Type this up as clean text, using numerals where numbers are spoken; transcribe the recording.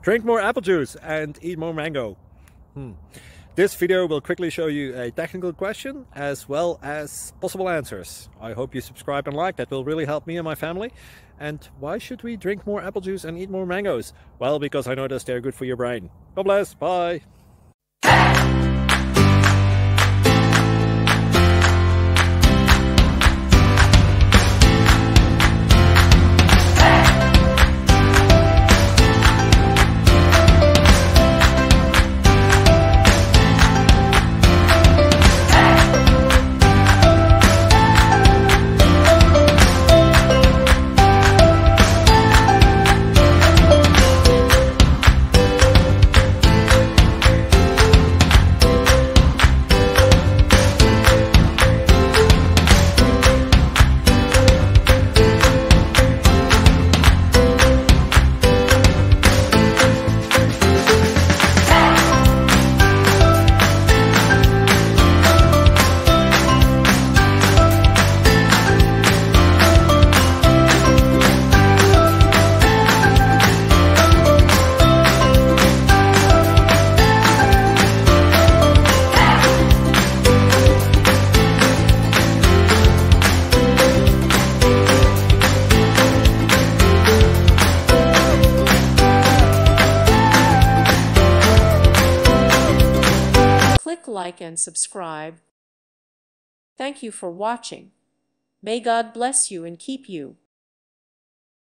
Drink more apple juice and eat more mango. This video will quickly show you a technical question as well as possible answers. I hope you subscribe and like, that will really help me and my family. And why should we drink more apple juice and eat more mangoes? Well, because I noticed they're good for your brain. God bless, bye! Click like and subscribe. Thank you for watching. May God bless you and keep you.